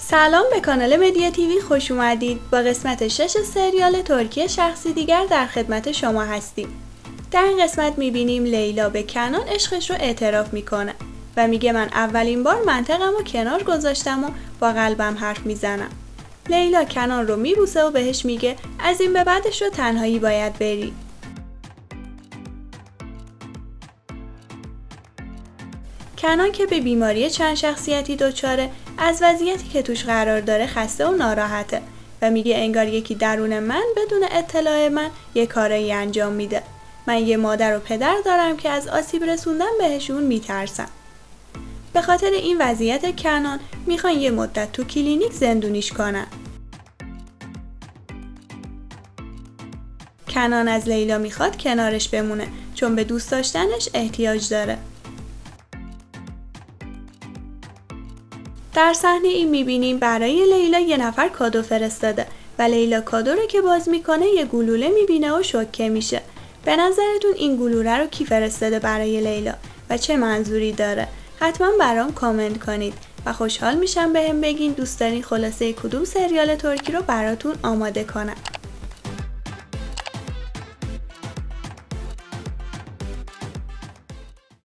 سلام، به کانال مدیا تیوی خوش اومدید. با قسمت 6 سریال ترکی شخصی دیگر در خدمت شما هستیم. در این قسمت میبینیم لیلا به کنان عشقش رو اعتراف میکنه و میگه من اولین بار منطقم رو کنار گذاشتم و با قلبم حرف میزنم. لیلا کنان رو میبوسه و بهش میگه از این به بعدش رو تنهایی باید بری. کنان که به بیماری چند شخصیتی دچاره، از وضعیتی که توش قرار داره خسته و ناراحته و میگه انگار یکی درون من بدون اطلاع من یه کاری انجام میده. من یه مادر و پدر دارم که از آسیب رسوندن بهشون میترسم. به خاطر این وضعیت کنان میخوان یه مدت تو کلینیک زندونیش کنن. کنان از لیلا میخواد کنارش بمونه چون به دوست داشتنش احتیاج داره. در صحنه این میبینیم برای لیلا یه نفر کادو فرستاده و لیلا کادو رو که باز میکنه یه گلوله میبینه و شوکه میشه. به نظرتون این گلوله رو کی فرستاده برای لیلا و چه منظوری داره؟ حتما برام کامنت کنید و خوشحال میشم بهم بگین دوست دارین خلاصه کدوم سریال ترکی رو براتون آماده کنم.